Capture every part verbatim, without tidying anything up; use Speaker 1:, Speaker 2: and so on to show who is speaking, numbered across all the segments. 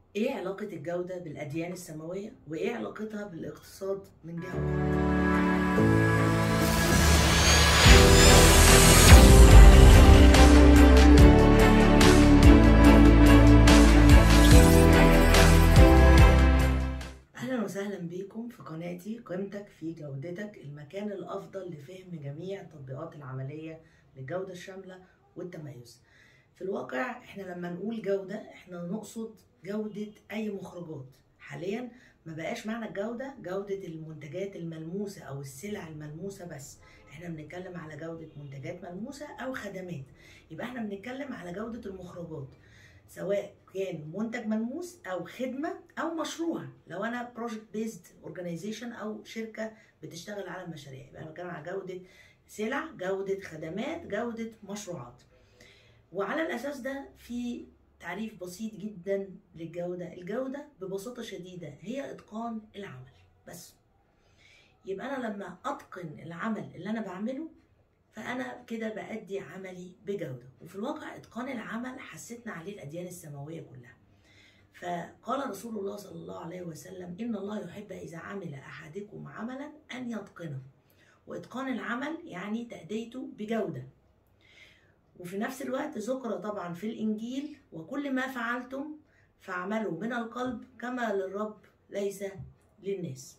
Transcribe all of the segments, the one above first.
Speaker 1: ايه علاقة الجودة بالأديان السماوية؟ وايه علاقتها بالاقتصاد من جهة أخرى؟ أهلا وسهلا بيكم في قناتي قيمتك في جودتك، المكان الأفضل لفهم جميع التطبيقات العملية للجودة الشاملة والتميز. في الواقع احنا لما نقول جودة احنا نقصد جودة أي مخرجات. حاليا ما بقاش معنى الجودة جودة المنتجات الملموسة أو السلع الملموسة بس، احنا بنتكلم على جودة منتجات ملموسة أو خدمات. يبقى احنا بنتكلم على جودة المخرجات، سواء كان منتج ملموس او خدمه او مشروع. لو انا بروجكت بيزد اورجانيزيشن او شركه بتشتغل على المشاريع، يبقى انا بتكلم على جوده سلع، جوده خدمات، جوده مشروعات. وعلى الاساس ده في تعريف بسيط جدا للجوده. الجوده ببساطه شديده هي اتقان العمل بس. يبقى انا لما اتقن العمل اللي انا بعمله فأنا كده بأدي عملي بجودة. وفي الواقع إتقان العمل حستنا عليه الأديان السماوية كلها. فقال رسول الله صلى الله عليه وسلم: إن الله يحب إذا عمل أحدكم عملا أن يتقنه. وإتقان العمل يعني تأديته بجودة. وفي نفس الوقت ذكر طبعا في الإنجيل: وكل ما فعلتم فاعملوا من القلب كما للرب ليس للناس.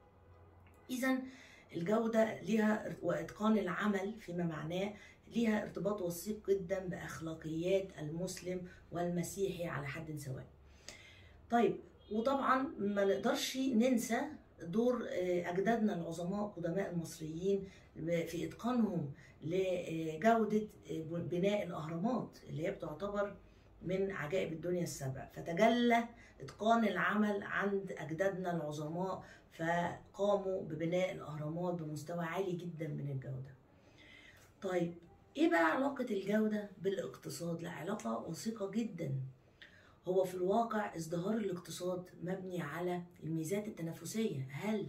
Speaker 1: إذا الجودة لها وإتقان العمل فيما معناه لها ارتباط وثيق جدا بأخلاقيات المسلم والمسيحي على حد سواء. طيب، وطبعا ما نقدرش ننسى دور أجدادنا العظماء قدماء المصريين في إتقانهم لجودة بناء الأهرامات اللي هي بتعتبر من عجائب الدنيا السبع. فتجلى إتقان العمل عند أجدادنا العظماء، فقاموا ببناء الأهرامات بمستوى عالي جدا من الجودة. طيب، إيه بقى علاقة الجودة بالاقتصاد؟ لا، علاقة وثيقة جدا. هو في الواقع ازدهار الاقتصاد مبني على الميزات التنافسية. هل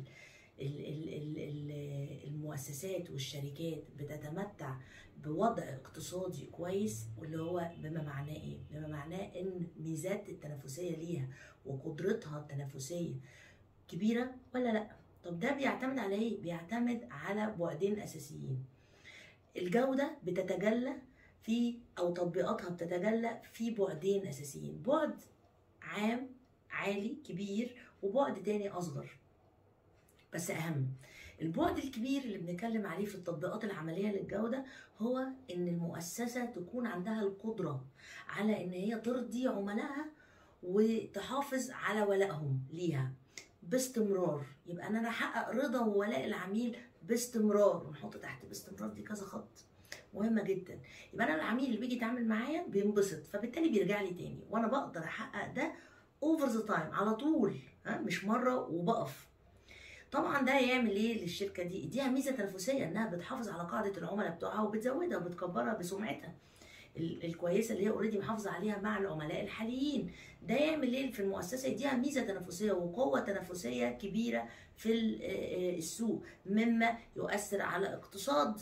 Speaker 1: المؤسسات والشركات بتتمتع بوضع اقتصادي كويس؟ واللي هو بما معناه ايه؟ بما معناه ان ميزات التنافسية ليها وقدرتها التنافسية كبيرة ولا لا؟ طب ده بيعتمد على ايه؟ بيعتمد على بعدين اساسيين. الجودة بتتجلى في او تطبيقاتها بتتجلى في بعدين اساسيين: بعد عام عالي كبير، وبعد تاني اصغر بس اهم. البعد الكبير اللي بنتكلم عليه في التطبيقات العملية للجودة هو ان المؤسسة تكون عندها القدرة على ان هي ترضي عملائها وتحافظ على ولائهم ليها باستمرار. يبقى انا احقق رضا وولاء العميل باستمرار، ونحط تحت باستمرار دي كذا خط مهمه جدا. يبقى انا العميل اللي بيجي يتعامل معايا بينبسط، فبالتالي بيرجع لي تاني، وانا بقدر احقق ده اوفر ذا تايم على طول، ها، مش مره وبقف. طبعا ده يعمل ايه للشركه دي؟ يديها ميزه تنافسيه، انها بتحافظ على قاعده العملاء بتوعها وبتزودها وبتكبرها بسمعتها الكويسه اللي هي اوريدي محافظه عليها مع العملاء الحاليين. ده يعمل ايه في المؤسسه؟ يديها ميزه تنافسيه وقوه تنافسيه كبيره في السوق، مما يؤثر على اقتصاد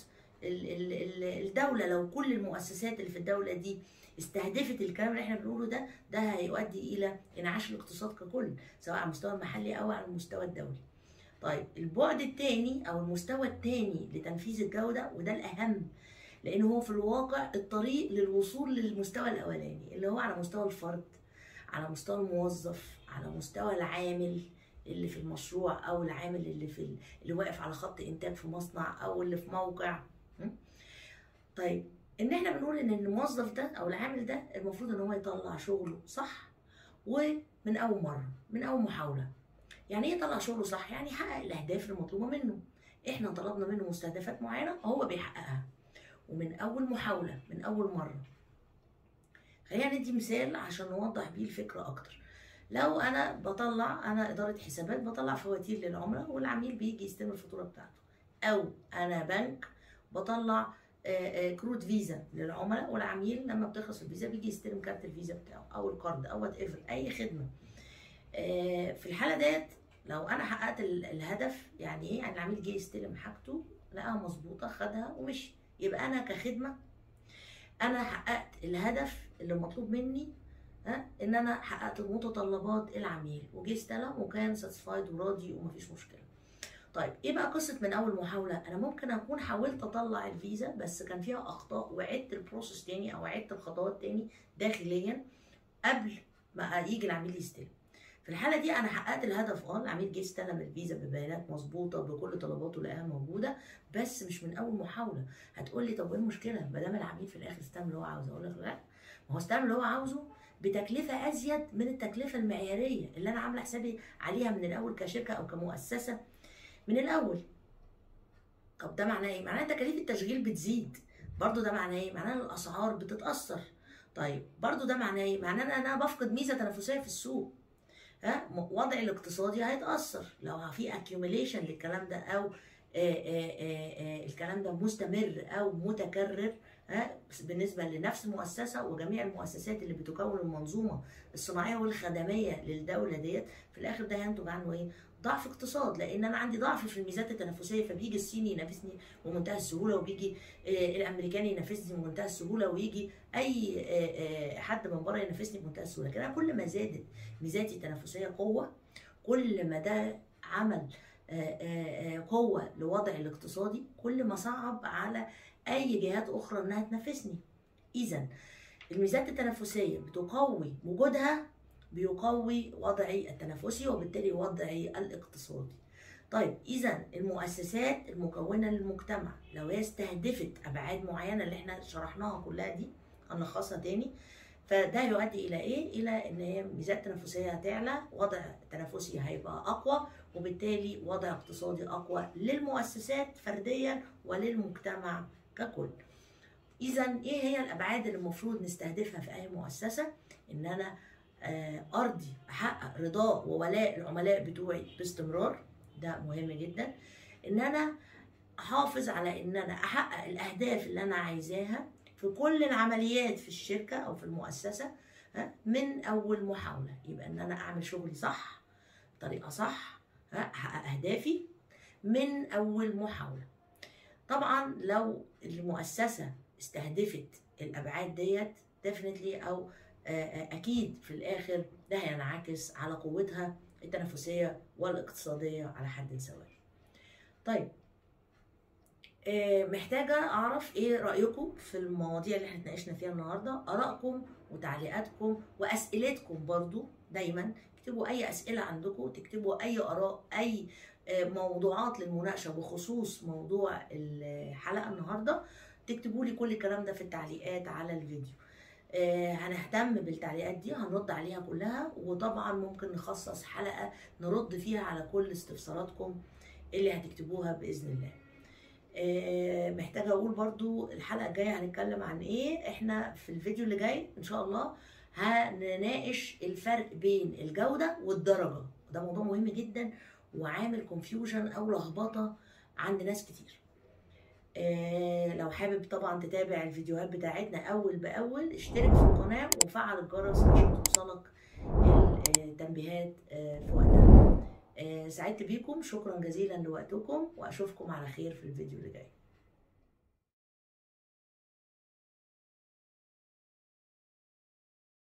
Speaker 1: الدوله. لو كل المؤسسات اللي في الدوله دي استهدفت الكلام اللي احنا بنقوله ده، ده هيؤدي الى انعاش الاقتصاد ككل، سواء على المستوى المحلي او على المستوى الدولي. طيب، البعد الثاني او المستوى الثاني لتنفيذ الجوده، وده الاهم، لأن هو في الواقع الطريق للوصول للمستوى الأولاني اللي هو على مستوى الفرد، على مستوى الموظف، على مستوى العامل اللي في المشروع، أو العامل اللي في اللي واقف على خط إنتاج في مصنع، أو اللي في موقع. طيب، إن إحنا بنقول إن الموظف ده أو العامل ده المفروض إن هو يطلع شغله صح ومن أول مرة، من أول محاولة. يعني إيه يطلع شغله صح؟ يعني يحقق الأهداف المطلوبة منه. إحنا طلبنا منه مستهدفات معينة هو بيحققها ومن أول محاولة، من أول مرة. خلينا ندي مثال عشان نوضح بيه الفكرة أكتر. لو أنا بطلع، أنا إدارة حسابات، بطلع فواتير للعملاء والعميل بيجي يستلم الفاتورة بتاعته، أو أنا بنك بطلع كروت فيزا للعملاء والعميل لما بتخلص الفيزا بيجي يستلم كارت الفيزا بتاعه أو الكارد أو وات ايفر، أي خدمة. في الحالة ديت لو أنا حققت الهدف، يعني إيه؟ يعني العميل جه يستلم حاجته لقاها مظبوطة، خدها ومشي، يبقى أنا كخدمة أنا حققت الهدف اللي مطلوب مني ها ان انا حققت متطلبات العميل وجه استلم وكان ساتسفايد وراضي ومفيش مشكله. طيب ايه بقى قصه من اول محاوله؟ انا ممكن اكون حاولت اطلع الفيزا بس كان فيها اخطاء وعدت البروسيس تاني او عدت الخطوات تاني داخليا قبل ما يجي العميل يستلم. في الحاله دي انا حققت الهدف، اه العميل جه استلم الفيزا ببيانات مظبوطه بكل طلباته لقاها موجوده بس مش من اول محاوله. هتقول لي طب ايه المشكله ما دام العميل في الاخر استلم اللي هو عاوزه؟ اقول لك لا، ما هو استلم اللي هو عاوزه بتكلفه ازيد من التكلفه المعياريه اللي انا عامله حسابي عليها من الاول كشركه او كمؤسسه من الاول. طب ده معناه ايه؟ معناه تكاليف التشغيل بتزيد. برضو ده معناه ايه؟ معناه ان الاسعار بتتاثر. طيب برضو ده معناه ايه؟ معناه ان انا بفقد ميزه تنافسيه في السوق. ها وضعي الاقتصادي هيتاثر لو في اكيوميليشن للكلام ده، او آآ آآ الكلام ده مستمر او متكرر ها بالنسبه لنفس المؤسسه وجميع المؤسسات اللي بتكون المنظومه الصناعيه والخدميه للدوله ديت. في الاخر ده هينتج عنه ايه؟ ضعف اقتصاد، لان انا عندي ضعف في الميزات التنافسيه، فبيجي الصيني ينافسني بمنتهى السهوله وبيجي الامريكاني ينافسني بمنتهى السهوله ويجي اي حد من بره ينافسني بمنتهى السهوله. لكن انا كل ما زادت ميزاتي التنافسيه قوه كل ما ده عمل قوه لوضعي الاقتصادي، كل ما صعب على اي جهات اخرى انها تنافسني. اذا الميزات التنافسيه بتقوي وجودها بيقوي وضعي التنافسي وبالتالي وضعي الاقتصادي. طيب اذا المؤسسات المكونه للمجتمع لو هي استهدفت ابعاد معينه اللي احنا شرحناها كلها دي هنلخصها تاني، فده يؤدي الى ايه؟ الى ان هي ميزات تنافسيه هتعلى، وضع تنافسي هيبقى اقوى، وبالتالي وضع اقتصادي اقوى للمؤسسات فرديا وللمجتمع ككل. اذا ايه هي الابعاد اللي المفروض نستهدفها في اي مؤسسه؟ ان انا ارضي احقق رضاء وولاء العملاء بتوعي باستمرار، ده مهم جدا. ان انا احافظ على ان انا احقق الاهداف اللي انا عايزاها في كل العمليات في الشركه او في المؤسسه من اول محاوله. يبقى ان انا اعمل شغلي صح بطريقه صح، احقق اهدافي من اول محاوله. طبعا لو المؤسسه استهدفت الابعاد ديت ديفنتلي او اكيد في الاخر ده هينعكس على قوتها التنافسيه والاقتصاديه على حد سواء. طيب محتاجه اعرف ايه رايكم في المواضيع اللي احنا اتناقشنا فيها النهارده، ارائكم وتعليقاتكم واسئلتكم. برضو دايما اكتبوا اي اسئله عندكم، تكتبوا اي اراء، اي موضوعات للمناقشه بخصوص موضوع الحلقه النهارده، تكتبوا لي كل الكلام ده في التعليقات على الفيديو. آه هنهتم بالتعليقات دي، هنرد عليها كلها، وطبعا ممكن نخصص حلقه نرد فيها على كل استفساراتكم اللي هتكتبوها باذن الله. آه محتاجه اقول برضو الحلقه الجايه هنتكلم عن ايه. احنا في الفيديو اللي جاي ان شاء الله هنناقش الفرق بين الجوده والدرجه، ده موضوع مهم جدا وعامل كونفيوجن او لخبطه عند ناس كتير. آه لو حابب طبعا تتابع الفيديوهات بتاعتنا اول باول اشترك في القناه وفعل الجرس عشان توصلك التنبيهات آه في وقتها. آه سعدت بيكم، شكرا جزيلا لوقتكم واشوفكم على خير في الفيديو اللي جاي.